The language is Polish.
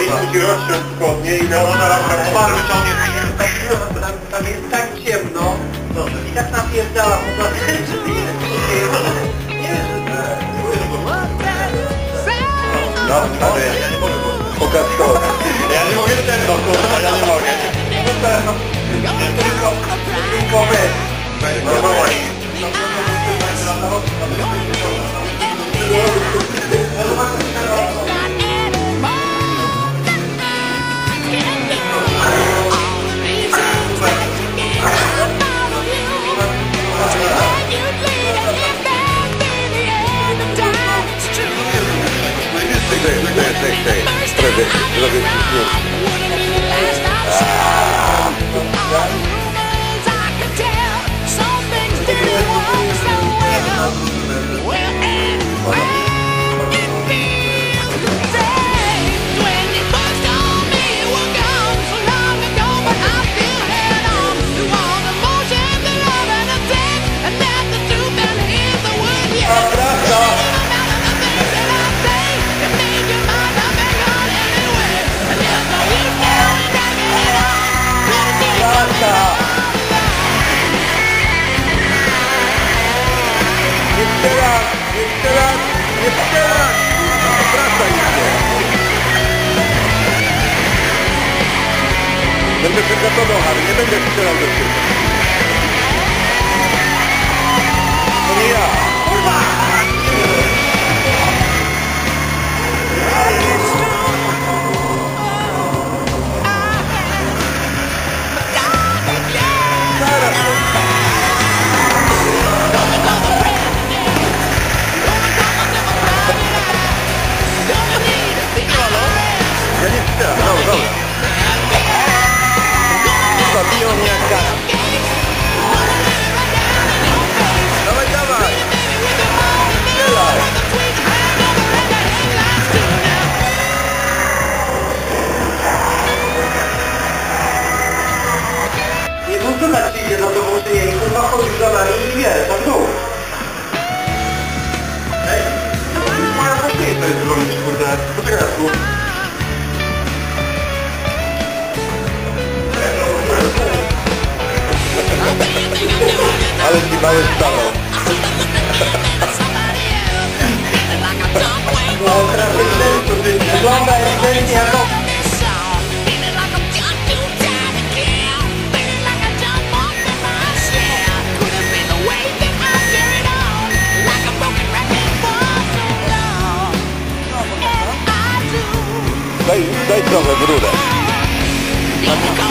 Musi rozciąć spodnie i na obar wyciągnie. Tam jest tak ciemno i tak napierdala po prostu, żeby nie wiem, No, stary, ja nie mogę pokaż to. Ja nie mogę tego, kurwa, ja nie mogę. Tylko my. Jeszcze raz! Wracaj się! Będę przygotowany, Harry, nie będę strzelał do ciebie. To nie ja! Kurwa! Ja nie strzelam, dobra. Zabiją mnie jak gara. Dawaj, dawaj! Strzelaj! Nie pozwolę ci idzie na to włączenie i kurwa chodzisz za nami i wiesz, na dół. Ej, moja właśnie to jest zrobić, kurde. Poczekaj na słów. Ale ci mały stanął. Wygląda ewidentnie jako... Daj trochę w rurę.